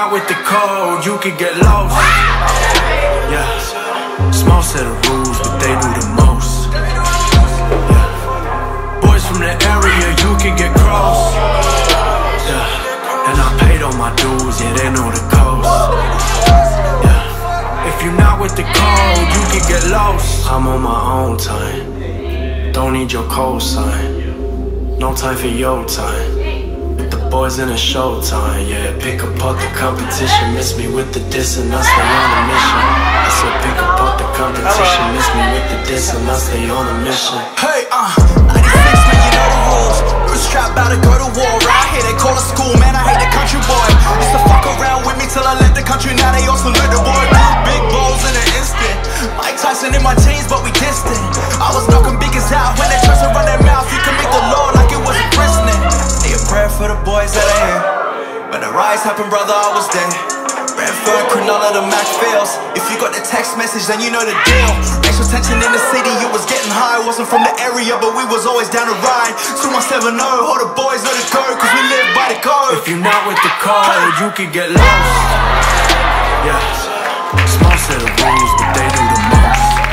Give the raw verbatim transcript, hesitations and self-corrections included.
not with the code, you could get lost. Yeah, small set of rules, but they do the most. Yeah, boys from the area, you could get cross. Yeah, and I paid all my dues, yeah, they know the coast. Yeah, if you're not with the code, you could get lost. I'm on my own time, don't need your cosign. No time for your time. With the boys in a showtime, yeah. Pick apart the competition, miss me with the diss and I stay on a mission. I said pick apart the competition, miss me with the diss and I stay on a mission. Hey, uh, ninety-six, man, you know the rules. Bootstrap, about to go to war. Right here, they call us school, man, I hate the country boy. Used to fuck around with me till I left the country, now they all salute the boy. Blue big balls in an instant. Mike Tyson in my jeans, but we distant. I was knocking biggies out when they tried to run their mouth. You can make the law like it was a prisoner. Say a prayer for the boys that are here. When the rise happened, brother, I was there. Redford, Cronulla, the Mac fails. If you got the text message, then you know the deal. Racial tension in the city, it was getting high. Wasn't from the area, but we was always down the ride. two one seven oh, all the boys know the go, cause we live by the code. If you're not with the code, you could get lost. Yeah, small set of rules, but they do the most.